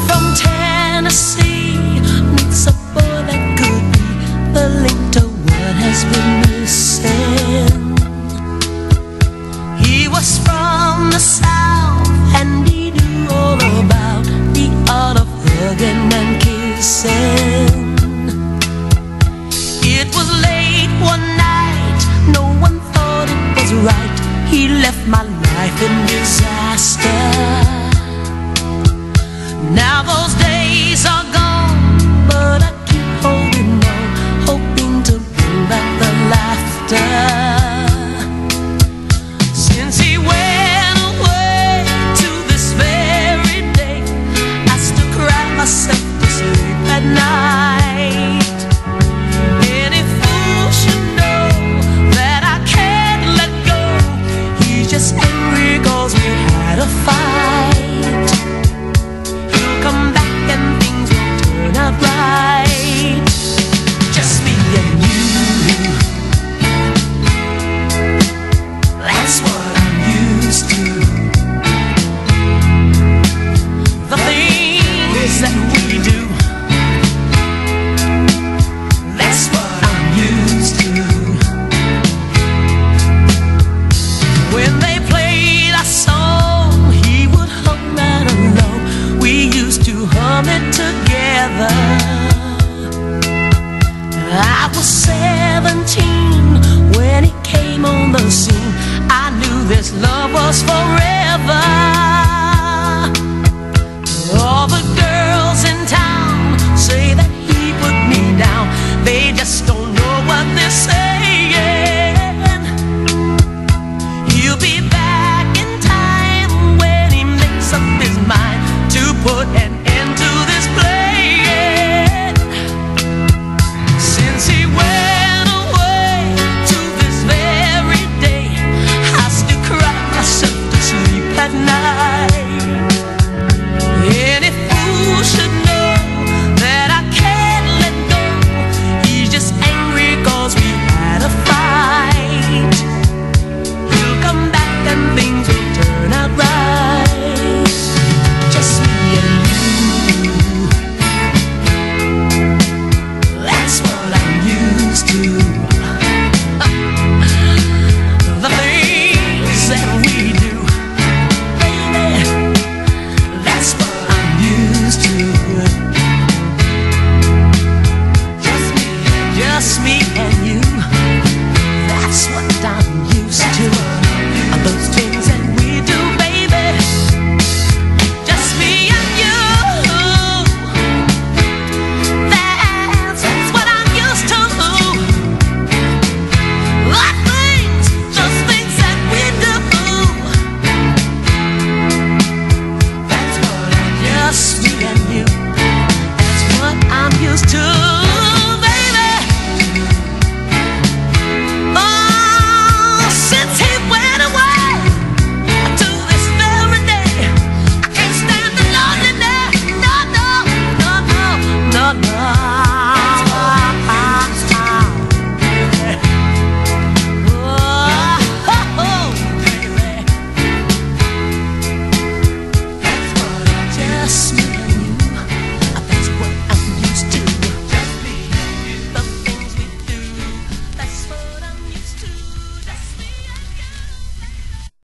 from Tennessee meets a boy that could be the link to what has been missing. He was from the South and he knew all about the art of hugging and kissing. It was late one night, no one thought it was right. He left my life in disaster. Now those days are gone, but I keep holding on, hoping to bring back the laughter. Since he went away to this very day, I still cry myself to sleep at night. Any fool should know that I can't let go. He's just angry 'cause we had a fight. He'll come back and things will turn out right. Just me and you, that's what I'm used to. The things that we do, that's what I'm used to. When they played our song, he would hum right along. We used to hum it together. I was 17 when he came on the scene. I knew this love was forever.